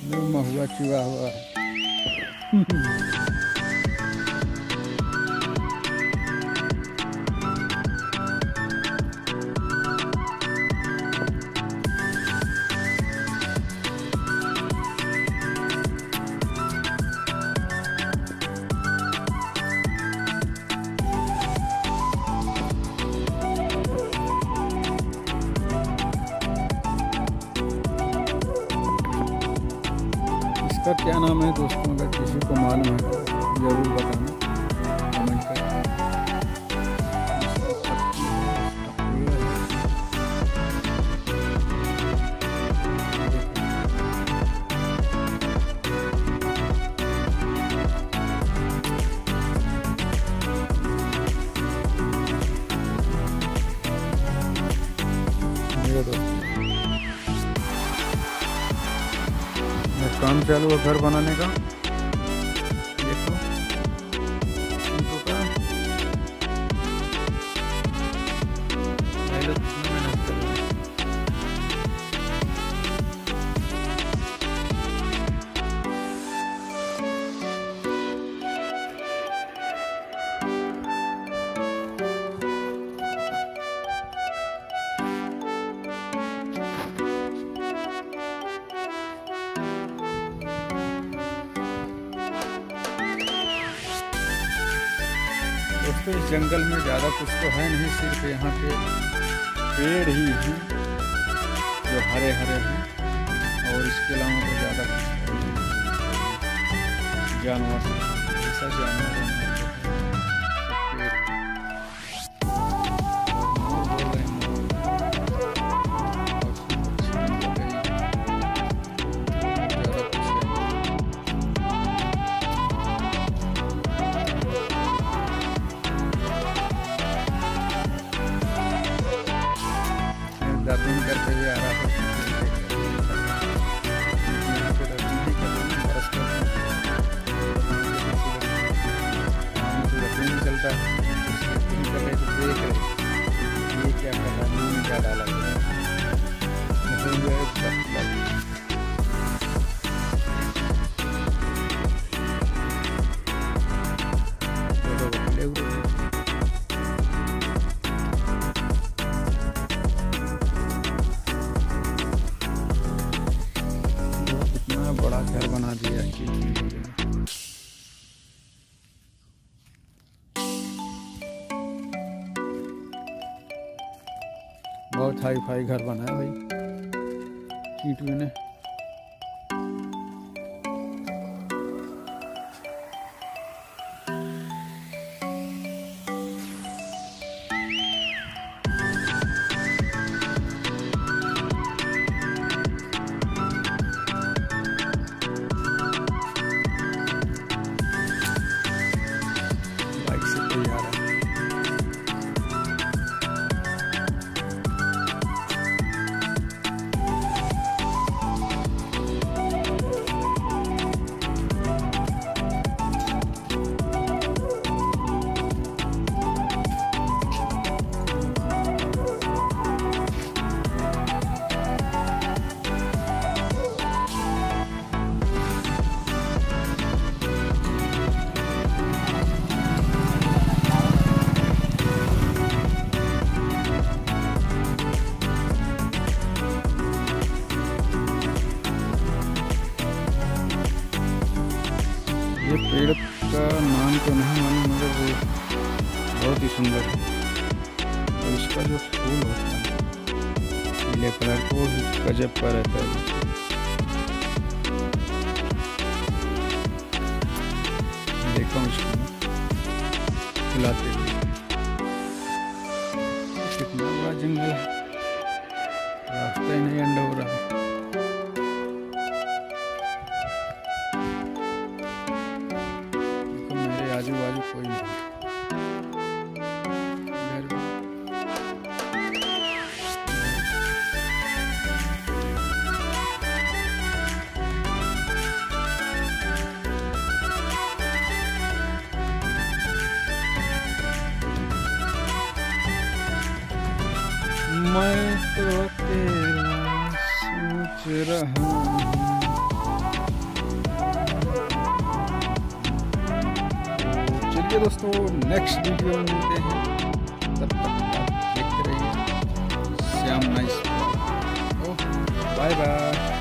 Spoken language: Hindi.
महुआ चुआ हुआ है। इसका क्या नाम है दोस्तों, अगर किसी को मालूम है तो ज़रूर बताना कमेंट करके। काम चालू है घर बनाने का। देखो इनको का दोस्तों, इस जंगल में ज़्यादा कुछ तो है नहीं, सिर्फ यहाँ पे पेड़ ही हैं जो हरे हरे हैं, और इसके अलावा तो ज़्यादा कुछ जानवर ऐसा जानवर है। दातुन करते हुए आ रहा था, यहाँ पे दातुन नहीं कर रहे हैं, बरस कर दातुन चलता है, दातुन कर रहे तो देख रहे ये क्या कर रहा है, मुँह में क्या डाला गया है। बड़ा घर बना दिया कि बहुत हाई फाई घर बना है भाई चींटू ने। ये पेड़ का नाम तो नहीं मालूम, मगर वो बहुत ही सुंदर है। तो इसका जो फूल होता है पीले कलर को, वो गजब का रहता है। देखा हूँ इसको खिलाते हुए। कितना बड़ा जंगल है, रास्ता ही नहीं अंडा हो रहा है। आजू बाजू कोई नहीं। मैं तो अकेला सोच रहा हूँ, चलिए दोस्तों, नेक्स्ट वीडियो में मिलते हैं। तब तक आप देखते रहिए श्याम नाइस। Bye bye.